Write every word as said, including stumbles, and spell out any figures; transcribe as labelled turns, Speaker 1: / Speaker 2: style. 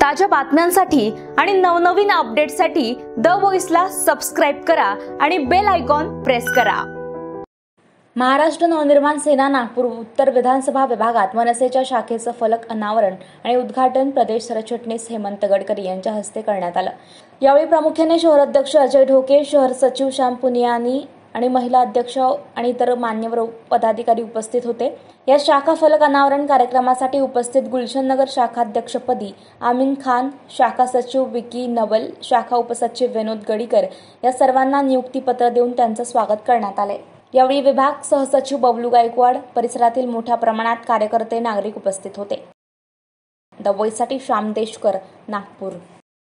Speaker 1: ताज्या बातम्यांसाठी आणि नवनवीन अपडेट्ससाठी द व्हॉइसला सबस्क्राईब करा आणि बेल आयकॉन प्रेस करा।
Speaker 2: महाराष्ट्र नवनिर्माण सेना नागपूर उत्तर विधानसभा विभागात मनसेच्या शाखेचं फलक अनावरण आणि उद्घाटन प्रदेश सरचिटणीस हेमंत गडकरी यांच्या हस्ते करण्यात आलं। यावेळी प्रामुख्याने शहराध्यक्ष अजय ढोके, शहर सचिव श्याम पुनियानी आणि महिला अध्यक्ष आणि इतर मान्यवर पदाधिकारी उपस्थित होते। या शाखा फलक अनावरण कार्यक्रमासाठी उपस्थित गुलशननगर शाखाध्यक्षपदी आमीन खान, शाखा सचिव विकी नवल, शाखा उपसचिव विनोद गडीकर या सर्वांना नियुक्तीपत्र देऊन त्यांचं स्वागत करण्यात आले। यावेळी विभाग सहसचिव बबलू गायकवाड, परिसरातील मोठ्या प्रमाणात कार्यकर्ते, नागरिक उपस्थित होते। द व्हॉइससाठी श्याम देशकर, नागपूर।